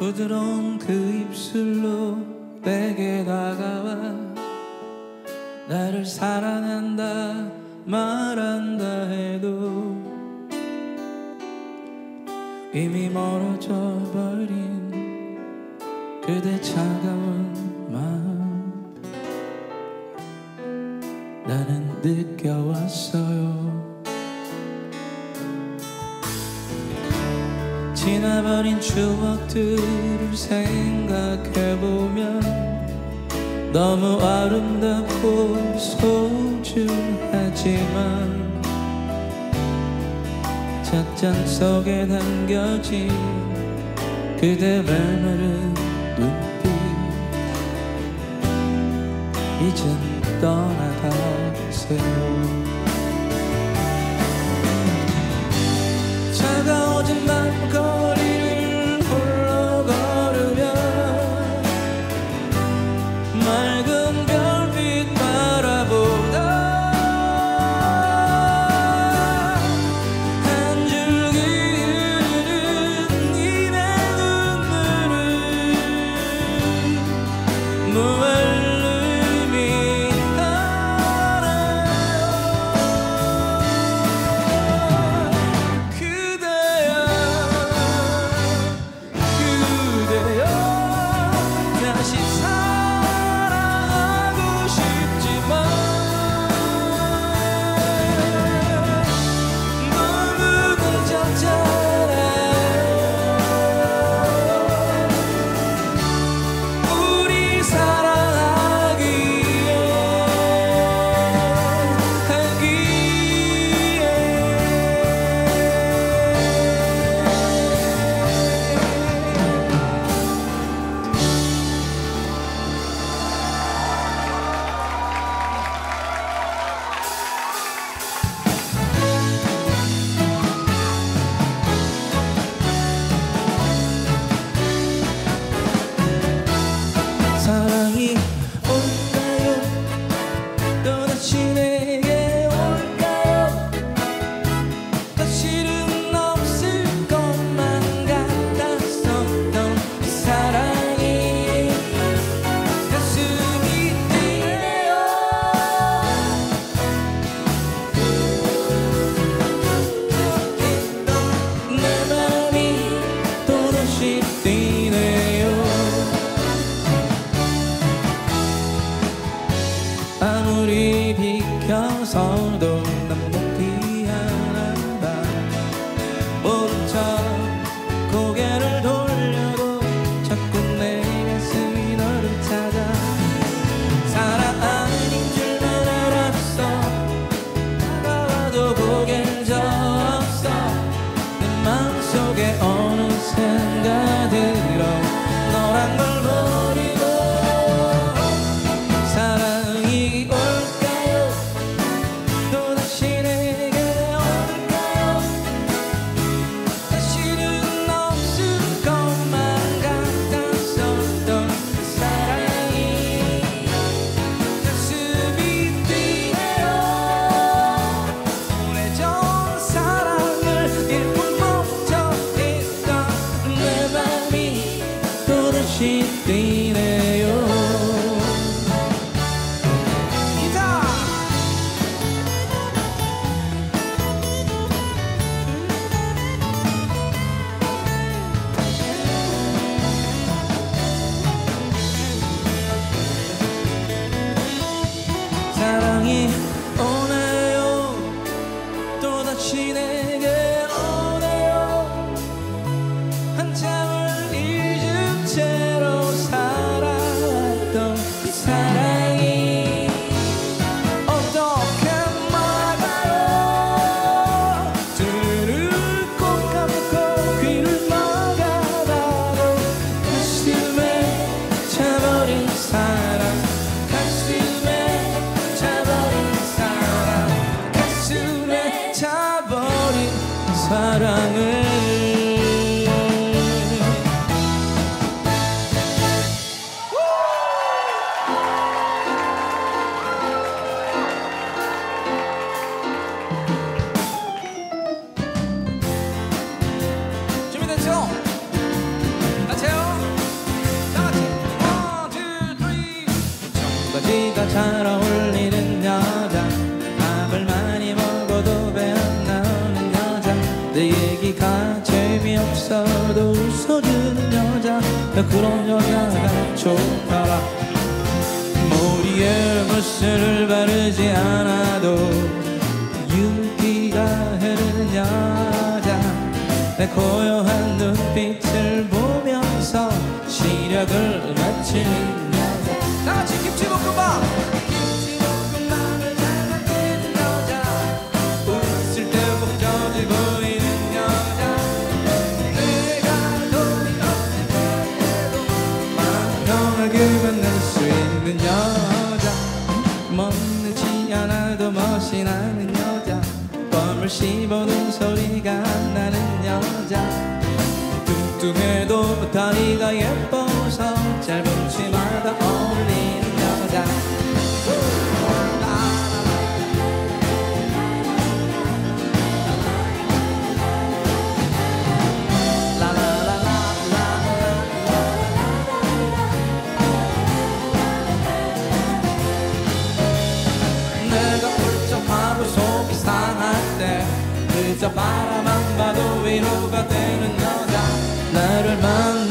부드러운 그 입술로 내게 다가와 나를 사랑한다 말한다 해도 이미 멀어져 버린 그대 차가운 마음 나는 느껴왔어요. 지나버린 추억들을 생각해보면 너무 아름답고 소중하지만 찻잔 속에 담겨진 그대 메마른 눈빛 이젠 떠나가세요. 차가워진 밤거리를 홀로 걸으며 맑은 별빛 바라보다 한 줄기 흐르는 입의 눈물을 무얼름이 알아요. 그대여 그대여 다시 사랑하고 싶지만 너무 늦었잖아요. 우리 사랑하기에 사랑이 올까요? 또다시 내게 올까요? 다시는 없을 것만 같았었던 그 사랑이 가슴이 뛰네요. 내 맘이 또다시 뛰네요. 아무리 비켜서도 난 못 피하나 봐. 모른 척 고개를 돌려도 자꾸 내 가슴이 너를 찾아. 사랑 아닌 줄만 알았어. 다가와도 고개를 졌어. 내 마음속에 어느샌가 들어 너란 걸 버리고 사랑이 올까요? 또다시 내게 올까요? 다시는 없을 것만 같았었던 그 사랑이 가슴이 뛰네요. 오래전 사랑을 일부 멈춰있던 내 맘이 또다시 뛰네요. 사랑이 오네요. 또다시 내게 오네요. 한참을 잊은 채로 살아왔던 그 사랑이 어떻게 막아요. 눈을 꼭 감고 귀를 막아봐도 가슴에 차버린 사랑 가슴에 차버린 사랑 가슴에 차버린 사랑을 준비됐죠? 같이요. 잘 어울리는 여자, 밥을 많이 먹어도 배 안 나오는 여자, 내 얘기가 재미없어도 웃어주는 여자, 나 그런 여자가 좋더라. 머리에 무스를 바르지 않아도 윤기가 흐르는 여자, 내 고요한 눈빛을 보면서 시력을 맞추는 여자. 다같이 김치볶음밥! 김치볶음밥을 잘 만드는 여자, 웃을 때 복잡해 보이는 여자, 내가 돈이 없는데도 만명하게 만날 수 있는 여자, 멋지지 않아도 멋이 나는 여자, 껌을 씹어도 소리가 안 나는 여자, 뚱뚱해도 다리가 예뻐서 짧은 치마가 어울리는 여자. 내가 훌쩍하고 속이 상할 때 그저 바라만 봐도 위로가 되는 여자, 나를 만